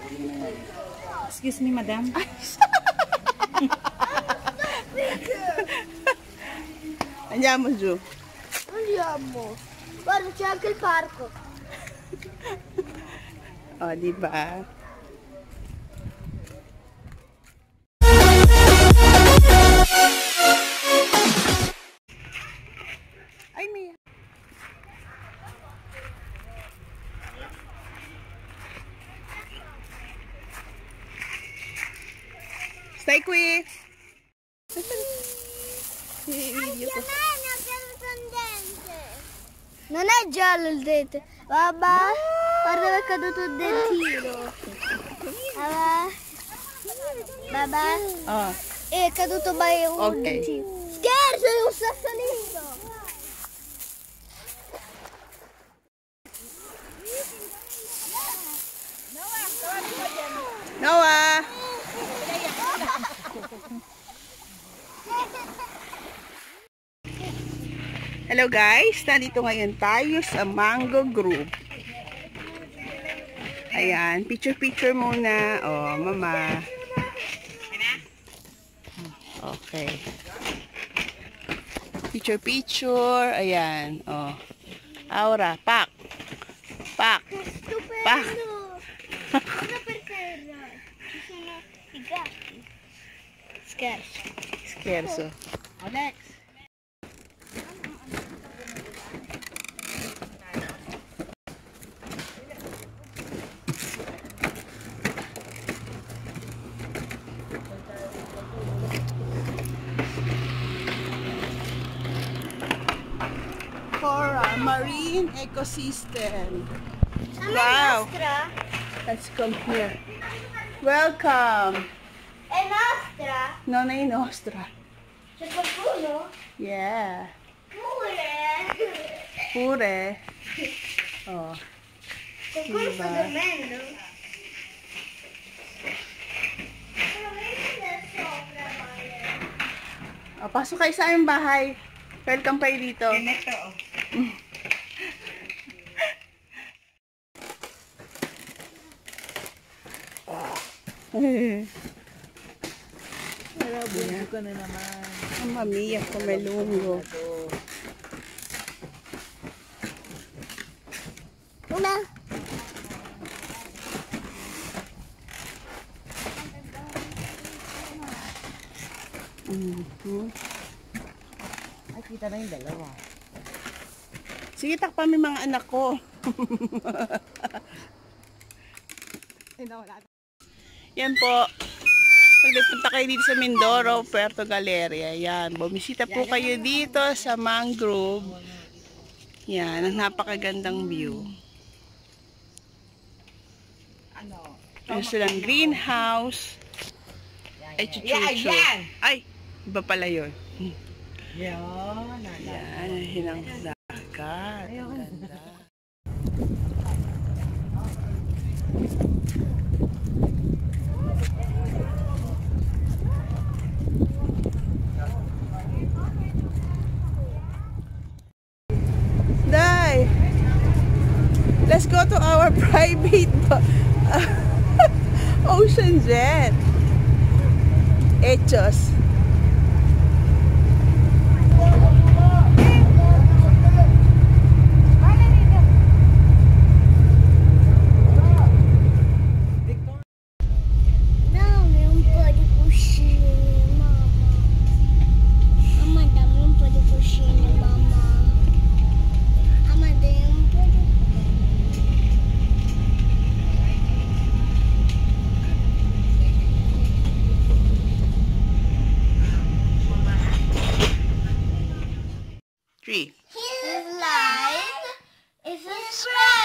Excuse me, madam. Andiamo giù. Andiamo. Guarda, c'è anche il parco. Oh, di ba? Ay, Mia. Stai qui. Non è giallo il dente. Babà, guarda che è caduto il dentino. Babà, Oh, è caduto un ok. dentino. Scherzo, è un sassolino. Noah! Hello guys, nandito ngayon tayo sa Mango Grove. Ayan, picture muna. Oh, mama. Okay. Picture. Ayan, oh. Aura, pak. Pak. Pak. Guarda per terra. Ci sono i gatti. Scherzo. Scherzo. Alex. For our marine ecosystem. Wow. Wow. Let's come here. Welcome. È nostra? Non è nostra. C'è qualcuno? Yeah. Pure. Pure. Oh. Qualcuno sta Diba? dormendo? Però vedi da sopra, Maya. Oh, pasok kayo sa aming bahay. Welcome kayo dito. Ganito, oh. Bungo ka na naman. Mamma mia, come lungo. Una. Ay, kita na yung dalawa. Sige, takpan mo yung mga anak ko. Yan po. Pag nagpunta kayo dito sa Mindoro, Puerto Galleria, yan. Bumisita po kayo dito sa mangrove. Yan, ang napakagandang view. Meron silang greenhouse. Ay, chuchucho. Ay, iba pala yun. Yan. Yan, hinang dagat. Ang ganda. Day, let's go to our private ocean jet. Hechos. Dammi un po' di cuscine, mamma. Mamma, dammi un po' di cuscine, mamma. Mamma, dammi un po' di... Three. His life is a scratch.